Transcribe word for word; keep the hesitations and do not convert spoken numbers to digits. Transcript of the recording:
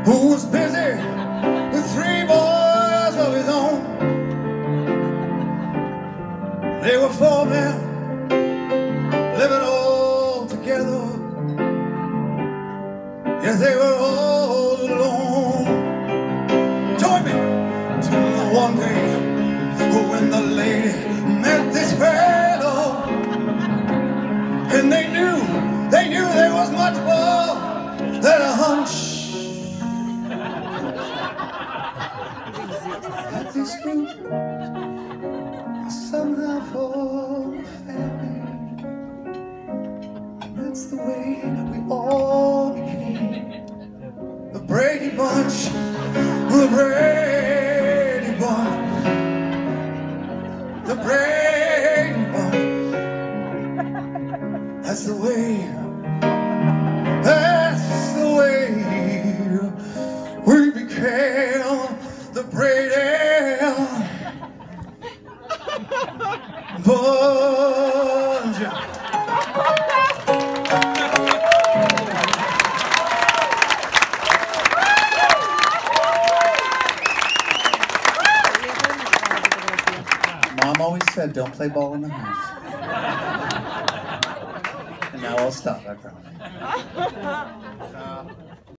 who was busy with three boys of his own. They were four men living all together. Yes, they were all alone. Join me till one day when the lady met this fellow, and they knew, they knew there was much more than a hunch. That this group somehow form a family. That's the way we all became the Brady Bunch, the Brady Bunch, the Brady Bunch. That's the way, that's the way we became the Brady Bunch. Mom always said, don't play ball in the house. And now I'll stop, I promise.